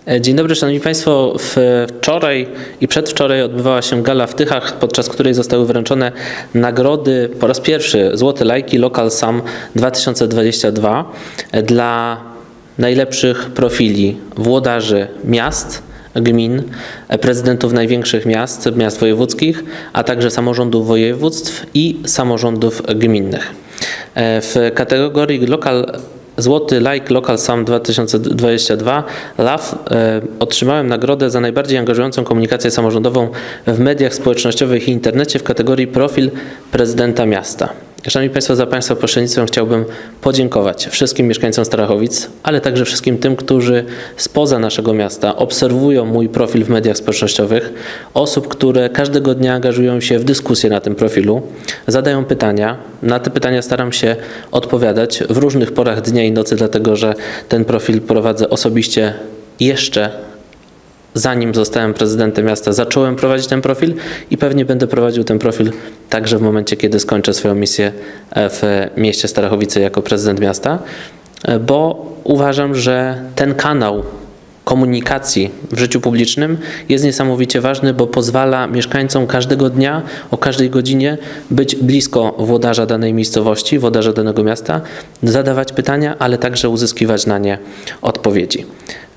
Dzień dobry, Szanowni Państwo. Wczoraj i przedwczoraj odbywała się gala w Tychach, podczas której zostały wręczone nagrody po raz pierwszy Złote Lajki Local Sam 2022 dla najlepszych profili włodarzy miast, gmin, prezydentów największych miast wojewódzkich, a także samorządów województw i samorządów gminnych. W kategorii Złoty Like Local Sam 2022 LAF otrzymałem nagrodę za najbardziej angażującą komunikację samorządową w mediach społecznościowych i internecie w kategorii Profil Prezydenta Miasta. Szanowni Państwo, za Państwa pośrednictwem chciałbym podziękować wszystkim mieszkańcom Starachowic, ale także wszystkim tym, którzy spoza naszego miasta obserwują mój profil w mediach społecznościowych, osób, które każdego dnia angażują się w dyskusję na tym profilu, zadają pytania. Na te pytania staram się odpowiadać w różnych porach dnia i nocy, dlatego że ten profil prowadzę osobiście jeszcze zanim zostałem prezydentem miasta, zacząłem prowadzić ten profil i pewnie będę prowadził ten profil także w momencie, kiedy skończę swoją misję w mieście Starachowice jako prezydent miasta, bo uważam, że ten kanał komunikacji w życiu publicznym jest niesamowicie ważny, bo pozwala mieszkańcom każdego dnia, o każdej godzinie być blisko włodarza danej miejscowości, włodarza danego miasta, zadawać pytania, ale także uzyskiwać na nie odpowiedzi.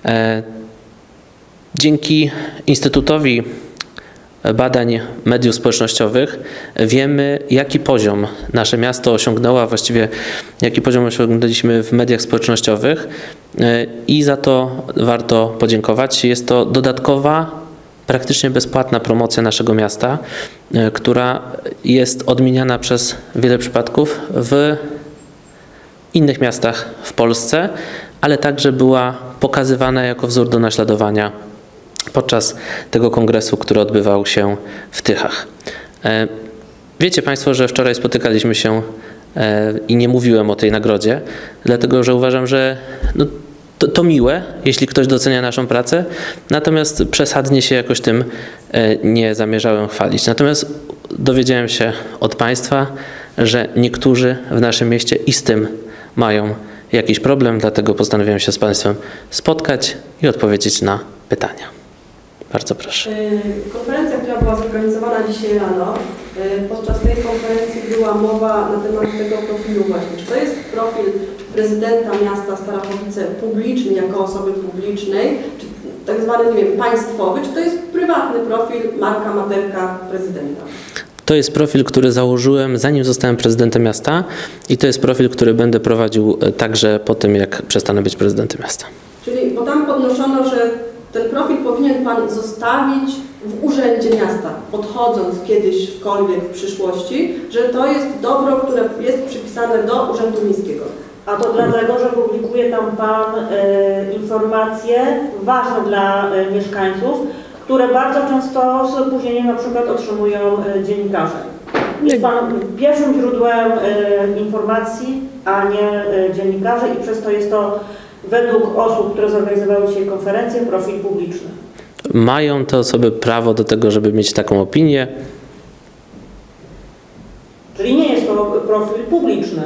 Dzięki Instytutowi Badań Mediów Społecznościowych wiemy, jaki poziom nasze miasto osiągnęło, a właściwie jaki poziom osiągnęliśmy w mediach społecznościowych i za to warto podziękować. Jest to dodatkowa, praktycznie bezpłatna promocja naszego miasta, która jest odmieniana przez wiele przypadków w innych miastach w Polsce, ale także była pokazywana jako wzór do naśladowania podczas tego kongresu, który odbywał się w Tychach. Wiecie Państwo, że wczoraj spotykaliśmy się i nie mówiłem o tej nagrodzie, dlatego że uważam, że to miłe, jeśli ktoś docenia naszą pracę, natomiast przesadnie się jakoś tym nie zamierzałem chwalić. Natomiast dowiedziałem się od Państwa, że niektórzy w naszym mieście i z tym mają jakiś problem, dlatego postanowiłem się z Państwem spotkać i odpowiedzieć na pytania. Bardzo proszę. Konferencja, która była zorganizowana dzisiaj rano, podczas tej konferencji była mowa na temat tego profilu właśnie. Czy to jest profil prezydenta miasta Starachowice publiczny, jako osoby publicznej, czy tak zwany, nie wiem, państwowy, czy to jest prywatny profil, marka, materka prezydenta? To jest profil, który założyłem, zanim zostałem prezydentem miasta i to jest profil, który będę prowadził także po tym, jak przestanę być prezydentem miasta. Czyli, bo tam podnoszono, że ten profil powinien Pan zostawić w urzędzie miasta, odchodząc kiedyśkolwiek w przyszłości, że to jest dobro, które jest przypisane do urzędu miejskiego. A to dlatego, że publikuje tam Pan informacje ważne dla mieszkańców, które bardzo często z opóźnieniem na przykład otrzymują dziennikarze. Jest Pan pierwszym źródłem informacji, a nie dziennikarze i przez to jest to według osób, które zorganizowały dzisiaj konferencję, profil publiczny. Mają te osoby prawo do tego, żeby mieć taką opinię. Czyli nie jest to profil publiczny.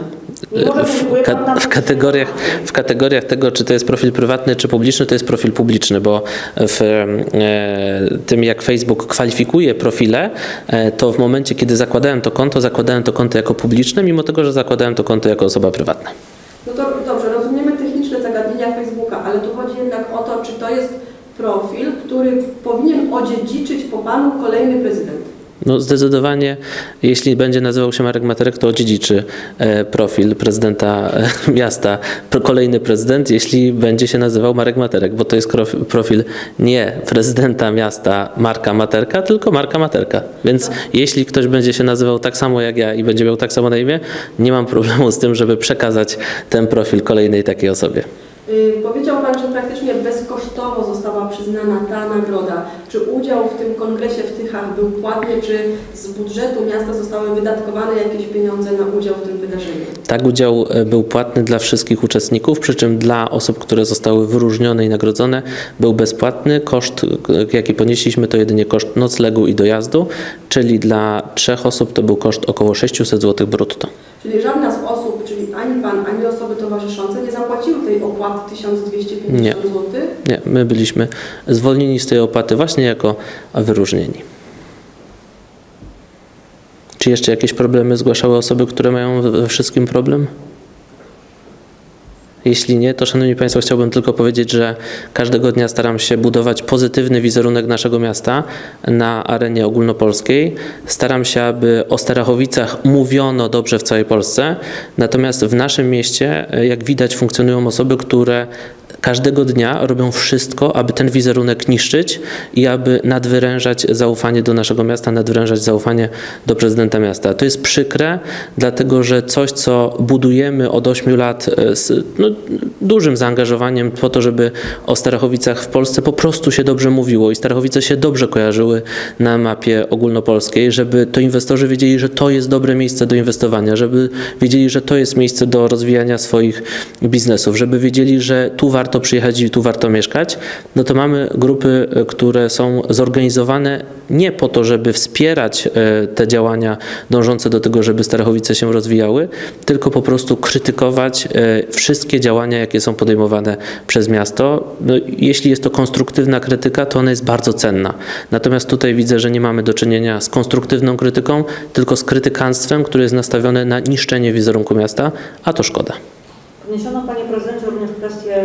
W kategoriach tego, czy to jest profil prywatny, czy publiczny, to jest profil publiczny, bo w tym, jak Facebook kwalifikuje profile, to w momencie, kiedy zakładałem to konto jako publiczne, mimo tego, że zakładałem to konto jako osoba prywatna. No to dobrze, rozumiemy techniczne zagadnienia Facebooka, ale tu chodzi jednak o to, czy to jest profil, który powinien odziedziczyć po Panu kolejny prezydent. No zdecydowanie, jeśli będzie nazywał się Marek Materek, to odziedziczy profil prezydenta miasta kolejny prezydent, jeśli będzie się nazywał Marek Materek, bo to jest profil nie prezydenta miasta Marka Materka, tylko Marka Materka. Więc jeśli ktoś będzie się nazywał tak samo jak ja i będzie miał tak samo na imię, nie mam problemu z tym, żeby przekazać ten profil kolejnej takiej osobie. Powiedział Pan, że praktycznie bezkosztowo została przyznana ta nagroda. Czy udział w tym kongresie w Tychach był płatny, czy z budżetu miasta zostały wydatkowane jakieś pieniądze na udział w tym wydarzeniu? Tak, udział był płatny dla wszystkich uczestników, przy czym dla osób, które zostały wyróżnione i nagrodzone, był bezpłatny. Koszt, jaki ponieśliśmy, to jedynie koszt noclegu i dojazdu, czyli dla 3 osób to był koszt około 600 zł brutto. Czyli żadna z osób, czyli ani Pan, ani osoby towarzyszące towarzyszące nie zapłaciły tej opłaty 1250 zł? Nie, my byliśmy zwolnieni z tej opłaty właśnie jako wyróżnieni. Czy jeszcze jakieś problemy zgłaszały osoby, które mają we wszystkim problem? Jeśli nie, to szanowni Państwo, chciałbym tylko powiedzieć, że każdego dnia staram się budować pozytywny wizerunek naszego miasta na arenie ogólnopolskiej. Staram się, aby o Starachowicach mówiono dobrze w całej Polsce. Natomiast w naszym mieście, jak widać, funkcjonują osoby, które każdego dnia robią wszystko, aby ten wizerunek niszczyć i aby nadwyrężać zaufanie do naszego miasta, nadwyrężać zaufanie do prezydenta miasta. To jest przykre, dlatego że coś, co budujemy od 8 lat z dużym zaangażowaniem po to, żeby o Starachowicach w Polsce po prostu się dobrze mówiło i Starachowice się dobrze kojarzyły na mapie ogólnopolskiej, żeby to inwestorzy wiedzieli, że to jest dobre miejsce do inwestowania, żeby wiedzieli, że to jest miejsce do rozwijania swoich biznesów, żeby wiedzieli, że tu warto przyjechać i tu warto mieszkać, no to mamy grupy, które są zorganizowane nie po to, żeby wspierać te działania dążące do tego, żeby Starachowice się rozwijały, tylko po prostu krytykować wszystkie działania, jakie są podejmowane przez miasto. No, jeśli jest to konstruktywna krytyka, to ona jest bardzo cenna. Natomiast tutaj widzę, że nie mamy do czynienia z konstruktywną krytyką, tylko z krytykanstwem, które jest nastawione na niszczenie wizerunku miasta, a to szkoda. Podniesiono, Panie Prezydencie, również kwestię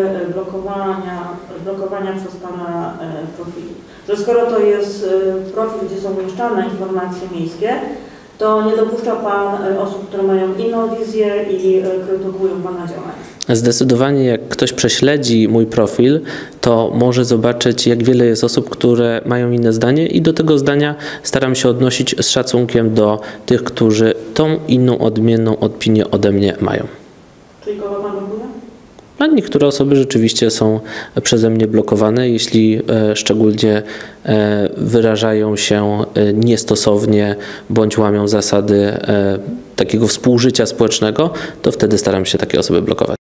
blokowania przez Pana profili. Że skoro to jest profil, gdzie są umieszczane informacje miejskie, to nie dopuszcza Pan osób, które mają inną wizję i krytykują Pana działania. Zdecydowanie jak ktoś prześledzi mój profil, to może zobaczyć, jak wiele jest osób, które mają inne zdanie i do tego zdania staram się odnosić z szacunkiem do tych, którzy tą inną, odmienną opinię ode mnie mają. Czyli kogo Pan blokuje? A niektóre osoby rzeczywiście są przeze mnie blokowane, jeśli szczególnie wyrażają się niestosownie bądź łamią zasady takiego współżycia społecznego, to wtedy staram się takie osoby blokować.